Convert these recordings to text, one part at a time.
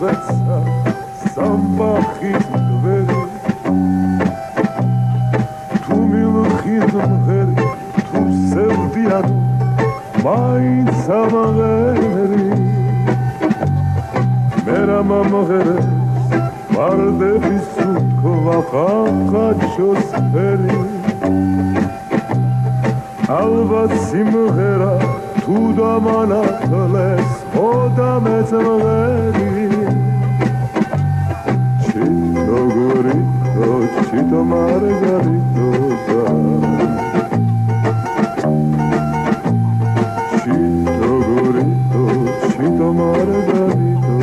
სულზეცა სამბახის გვერი თუ მილხის მღერი თუ სევდიანო მაინც ამღერი მერა მომღერეს ვარდების სულქვა ხახაჩოს ფერი ალბათ სიმღერა თუ დამანათლეს ხოდა მეცმღერი ჩიტო გურიტო ჩიტო მარგარიტო ჩიტო გურიტო ჩიტო მარგარიტო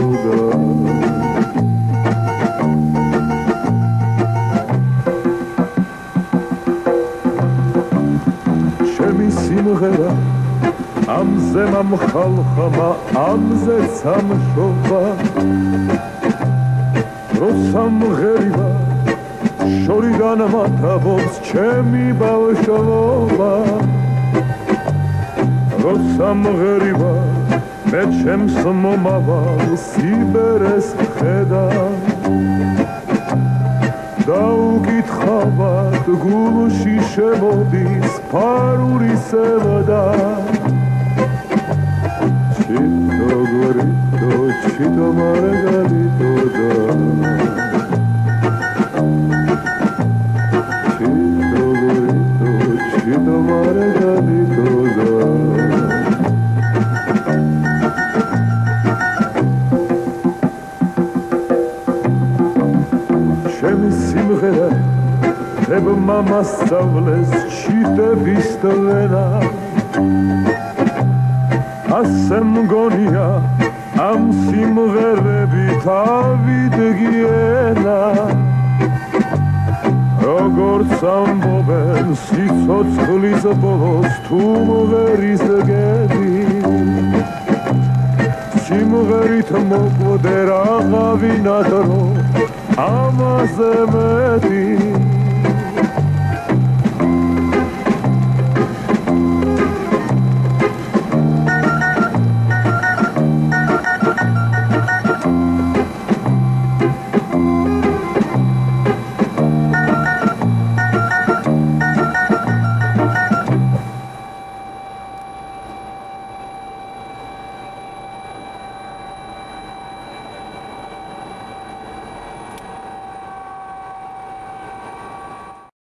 სიმღერა ამზე მომხალხმა ამზეც ამშობა როცა მღერივა შორიდან მათაბობს ჩემი ბავშვობა როცა მღერივა მე ჩემს მომავალ სიბერეს ხედა დაუკითხავად გულში შემოდის ფარული სევდა ჩიტო გურიტო ჩიტო მარგარიტო ჩიტო გურიტო ჩიტო მარგარიტო სიმღერა დებმა მასწავლეს ჩიტების ტვენა ასე მგონია ამ სიმღერებით ავიდგიენა როგორც ამბობენ სიცოცხლის ბოლოს თუ მღერის გედი სიმღერით მოკვდე რაღაცა ამაზე მეტი